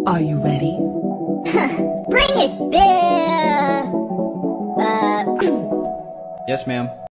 Are you ready? Bring it, Bill! Yes, ma'am.